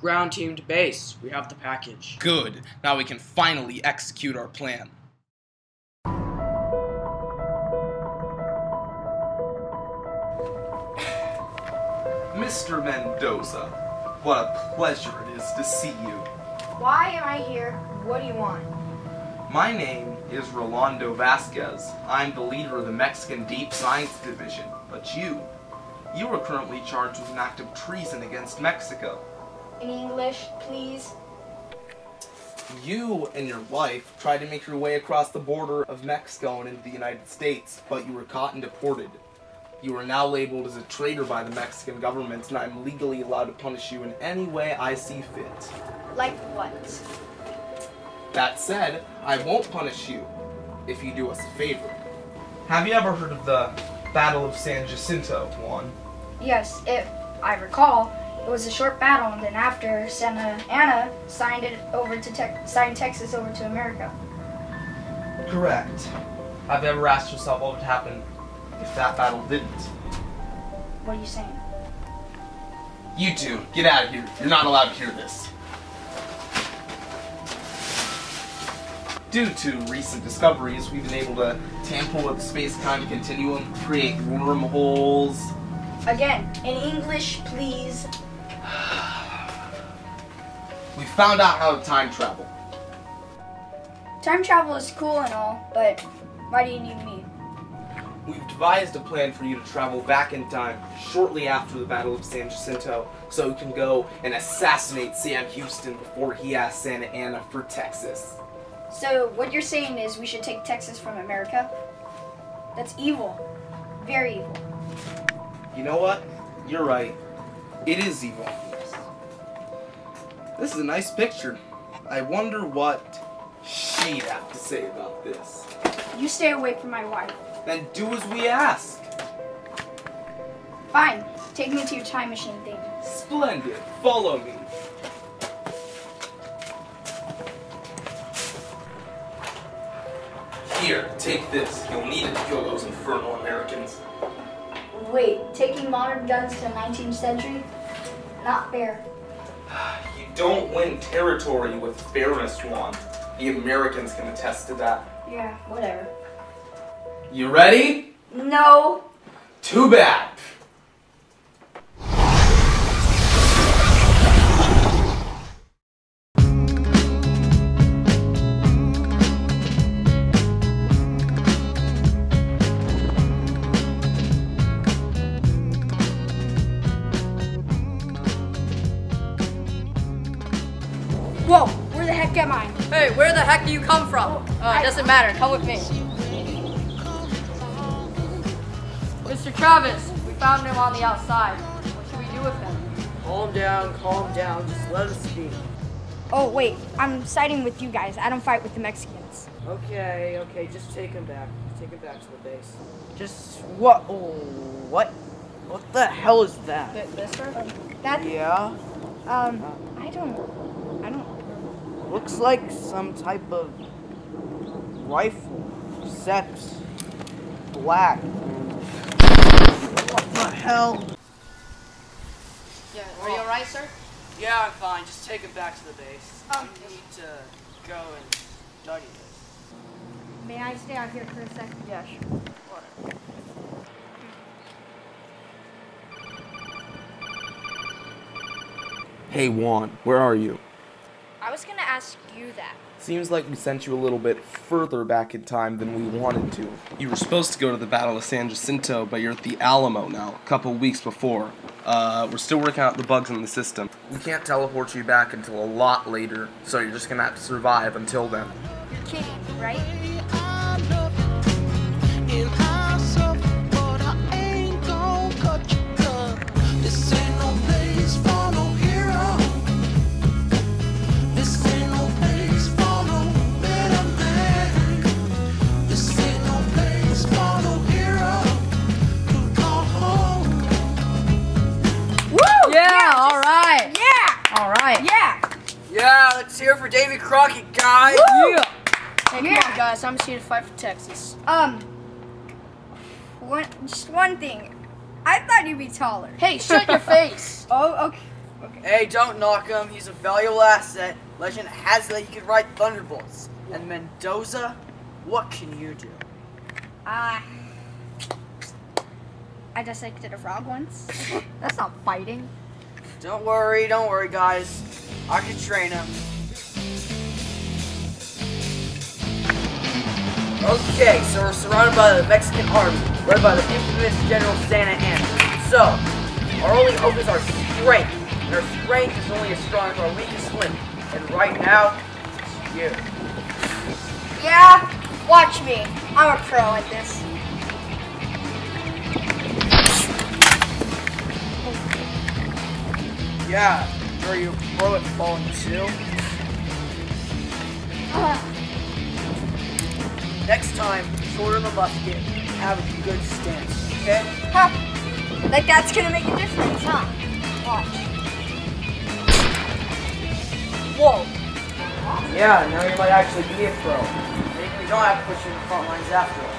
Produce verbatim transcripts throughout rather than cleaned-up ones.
Ground team to base. We have the package. Good. Now we can finally execute our plan. Mister Mendoza, what a pleasure it is to see you. Why am I here? What do you want? My name is Rulando Vasquez. I'm the leader of the Mexican Deep Science Division. But you, you are currently charged with an act of treason against Mexico. In English, please. You and your wife tried to make your way across the border of Mexico and into the United States, but you were caught and deported. You are now labeled as a traitor by the Mexican government, and I'm legally allowed to punish you in any way I see fit. Like what? That said, I won't punish you if you do us a favor. Have you ever heard of the Battle of San Jacinto, Juan? Yes, if I recall, it was a short battle, and then after Santa Anna signed it over to te signed Texas over to America. Correct. Have you ever asked yourself what would happen if that battle didn't? What are you saying? You two, get out of here. You're not allowed to hear this. Due to recent discoveries, we've been able to tamper with the space-time continuum, create wormholes. Again, in English, please. We found out how to time travel. Time travel is cool and all, but why do you need me? We've devised a plan for you to travel back in time shortly after the Battle of San Jacinto, so you can go and assassinate Sam Houston before he asks Santa Anna for Texas. So what you're saying is we should take Texas from America? That's evil. Very evil. You know what? You're right. It is evil. This is a nice picture. I wonder what she'd have to say about this. You stay away from my wife. Then do as we ask. Fine. Take me to your time machine thing. Splendid. Follow me. Here, take this. You'll need it to kill those infernal Americans. Wait, taking modern guns to the nineteenth century? Not fair. You don't win territory with fairness, Juan. The Americans can attest to that. Yeah, whatever. You ready? No. Too bad. Whoa, where the heck am I? Hey, where the heck do you come from? Uh, it doesn't matter, come with me. Mister Travis, we found him on the outside. What should we do with him? Calm down, calm down. Just let us speak. Oh, wait, I'm siding with you guys. I don't fight with the Mexicans. Okay, okay, just take him back. Take him back to the base. Just what? Oh, what? What the hell is that? Mister? That, Yeah, um, I don't, I don't. looks like some type of rifle. Sex. Black. What the hell? Yeah, are you alright, sir? Yeah, I'm fine. Just take him back to the base. Um, we need to go and study this. May I stay out here for a second? Yeah, sure. Whatever. Hey Juan, where are you? I was gonna ask you that. Seems like we sent you a little bit further back in time than we wanted to. You were supposed to go to the Battle of San Jacinto, but you're at the Alamo now, a couple weeks before. Uh, we're still working out the bugs in the system. We can't teleport you back until a lot later, so you're just gonna have to survive until then. You're kidding, right? Yeah, alright. Yeah! Alright. Yeah! Yeah, let's hear it for Davy Crockett, guys. Yeah. Hey, come Yeah. on, guys. I'm just here to fight for Texas. Um, one, just one thing. I thought you'd be taller. Hey, shut your face. Oh, okay. Okay. Hey, don't knock him. He's a valuable asset. Legend has it that he can ride thunderbolts. And Mendoza, what can you do? Ah. Uh, I dissected a frog once. That's not fighting. Don't worry, don't worry, guys. I can train him. Okay, so we're surrounded by the Mexican army, led by the infamous General Santa Anna. So, our only hope is our strength. And our strength is only as strong as our weakest link. And right now, it's you. Yeah? Watch me. I'm a pro at this. Yeah, are you a pro at falling too? Uh. Next time, shoulder the musket, have a good stance, okay? Huh. Like that's gonna make a difference, huh? Watch. Whoa. Yeah, now you might actually be a pro. Maybe we don't have to put you in the front lines after all.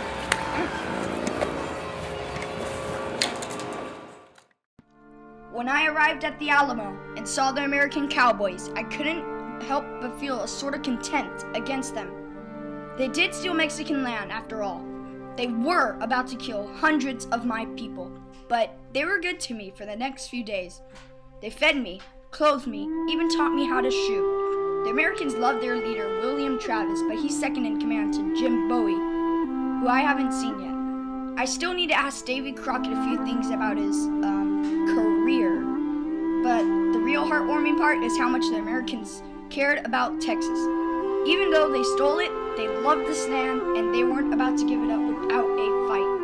When I arrived at the Alamo and saw the American cowboys, I couldn't help but feel a sort of contempt against them. They did steal Mexican land after all. They were about to kill hundreds of my people, but they were good to me for the next few days. They fed me, clothed me, even taught me how to shoot. The Americans loved their leader, William Travis, but he's second in command to Jim Bowie, who I haven't seen yet. I still need to ask Davy Crockett a few things about his um, career, but the real heartwarming part is how much the Americans cared about Texas. Even though they stole it, they loved the stand, and they weren't about to give it up without a fight.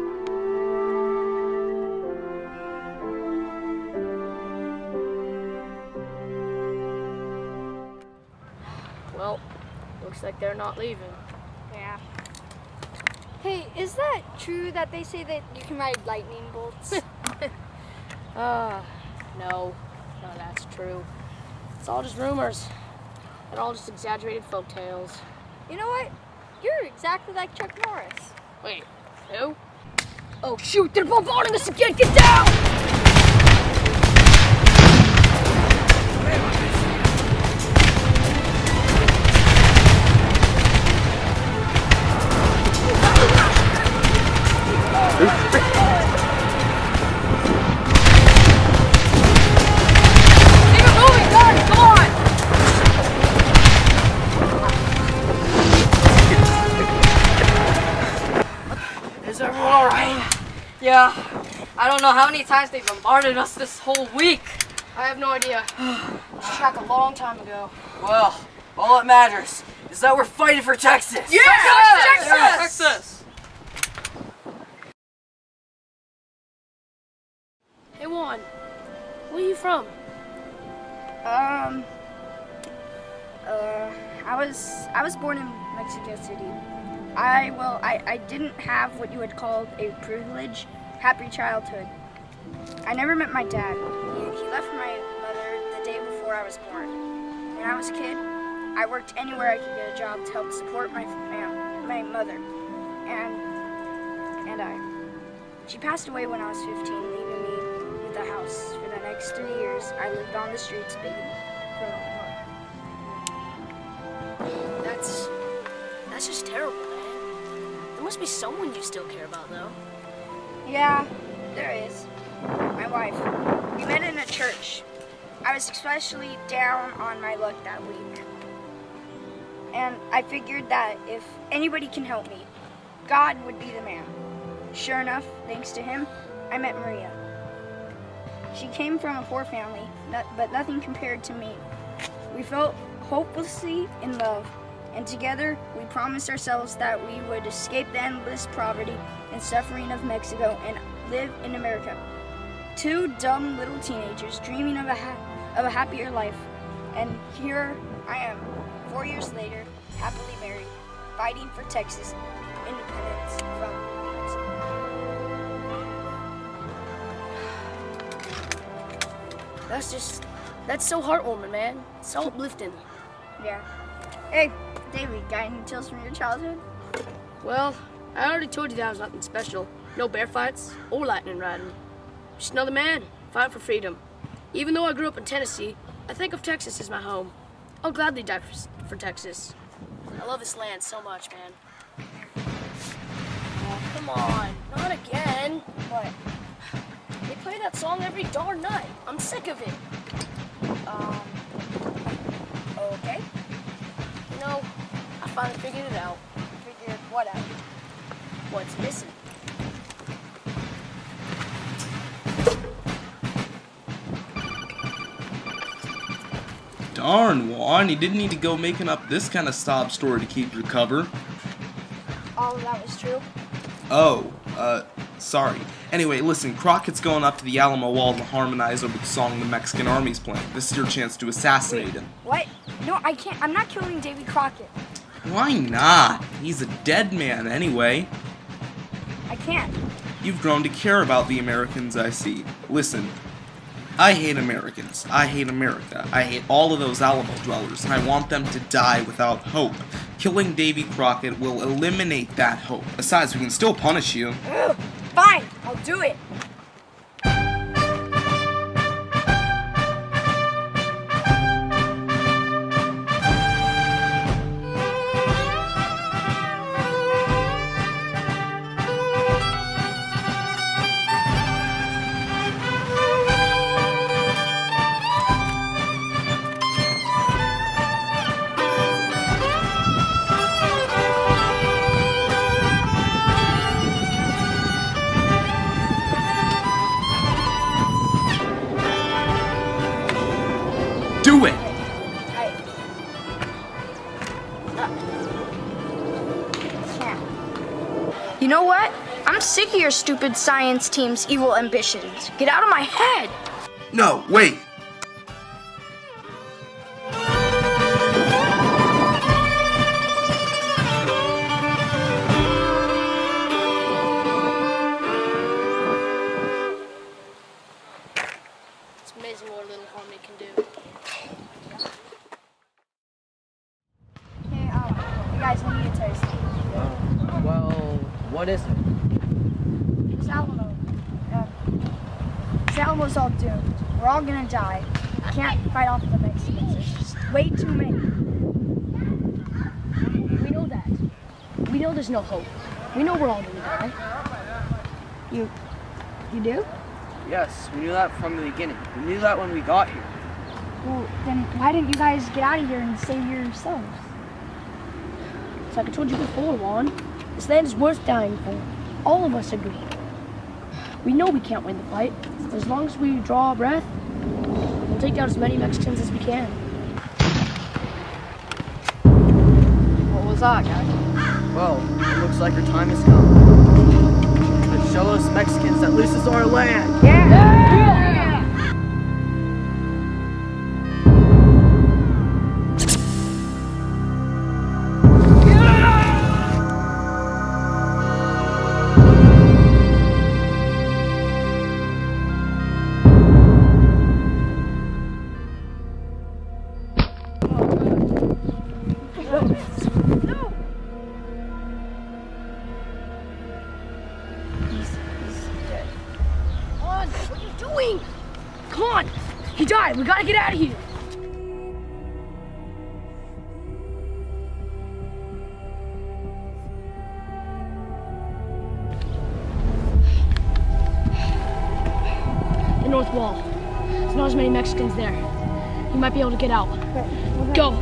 Well, looks like they're not leaving. Yeah. Hey, is that true that they say that you can ride lightning bolts? uh, no. No, that's true. It's all just rumors. They're all just exaggerated folk tales. You know what? You're exactly like Chuck Norris. Wait, who? Oh shoot, they're bombarding us again! Get down! Yeah, I don't know how many times they bombarded us this whole week. I have no idea. Lost track a long time ago. Well, all that matters is that we're fighting for Texas! Yeah! Texas! Texas! Texas! Hey Juan, where are you from? Um, uh, I was, I was born in Mexico City. I, well, I, I didn't have what you would call a privileged, happy childhood. I never met my dad. He, he left my mother the day before I was born. When I was a kid, I worked anywhere I could get a job to help support my fam, my mother, and, and I. She passed away when I was fifteen, leaving me with the house. For the next three years, I lived on the streets begging for more. That's, that's just terrible, man. There must be someone you still care about, though. Yeah, there is. My wife. We met in a church. I was especially down on my luck that week. And I figured that if anybody can help me, God would be the man. Sure enough, thanks to him, I met Maria. She came from a poor family, but nothing compared to me. We felt hopelessly in love, and together we promised ourselves that we would escape the endless poverty and suffering of Mexico and live in America. Two dumb little teenagers dreaming of a, ha of a happier life. And here I am, four years later, happily married, fighting for Texas independence from Mexico. That's just, that's so heartwarming, man. So uplifting. Yeah. Hey, Davy, got any tales from your childhood? Well, I already told you that was nothing special. No bear fights or lightning riding. Just another man fighting for freedom. Even though I grew up in Tennessee, I think of Texas as my home. I'll gladly die for, for Texas. I love this land so much, man. Oh, come on. Not again. What? They play that song every darn night. I'm sick of it. Um, okay. You know, I finally figured it out. Figured what out? What's missing? Darn, Juan, you didn't need to go making up this kind of sob story to keep your cover. All of that was true? Oh, uh, sorry. Anyway, listen, Crockett's going up to the Alamo wall to harmonize over the song the Mexican Army's playing. This is your chance to assassinate him. What? No, I can't. I'm not killing Davy Crockett. Why not? He's a dead man anyway. I can't. You've grown to care about the Americans, I see. Listen, I hate Americans. I hate America. I hate all of those Alamo dwellers, and I want them to die without hope. Killing Davy Crockett will eliminate that hope. Besides, we can still punish you. Ugh, fine, I'll do it. Do it! I... Uh, yeah. You know what? I'm sick of your stupid science team's evil ambitions. Get out of my head! No, wait! It's amazing what a little harmony can do. Hey, um, you guys, I need to tell you something. Well, what is it? This Alamo. Uh, this Alamo's all doomed. We're all gonna die. We can't fight off the Mexicans. There's just way too many. We know that. We know there's no hope. We know we're all gonna die. You... you do? Yes, we knew that from the beginning. We knew that when we got here. Well, then why didn't you guys get out of here and save yourselves? It's like I told you before, Juan. This land is worth dying for. All of us agree. We know we can't win the fight, but as long as we draw a breath, we'll take down as many Mexicans as we can. What was that, guys? Well, it looks like our time has come. Let's show those Mexicans that this is our land. Yeah! Yeah! Come on! He died! We gotta get out of here! The north wall. There's not as many Mexicans there. You might be able to get out. Go!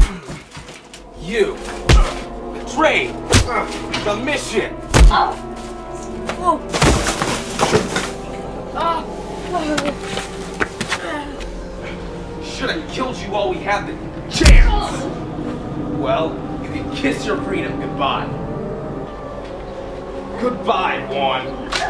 You betrayed the mission. Whoa. Should have killed you while we had the chance. Well, you can kiss your freedom goodbye. Goodbye, Juan.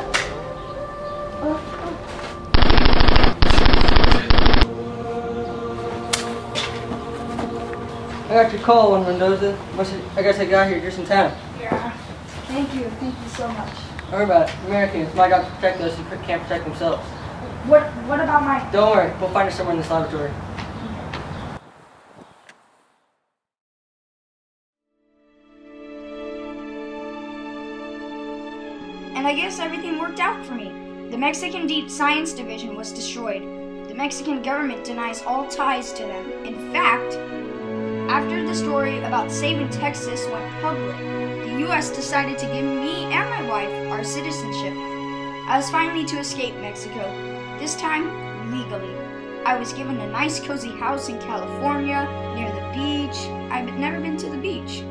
I got your call on Mendoza. Must have, I guess I got here just in time. Yeah. Thank you. Thank you so much. Don't worry about it. Americans, my job's to protect those who can't protect themselves. What What about my... Don't worry. We'll find her somewhere in this laboratory. And I guess everything worked out for me. The Mexican Deep Science Division was destroyed. The Mexican government denies all ties to them. In fact, after the story about saving Texas went public, the U S decided to give me and my wife our citizenship. I was finally to escape Mexico, this time legally. I was given a nice cozy house in California, near the beach. I've never been to the beach.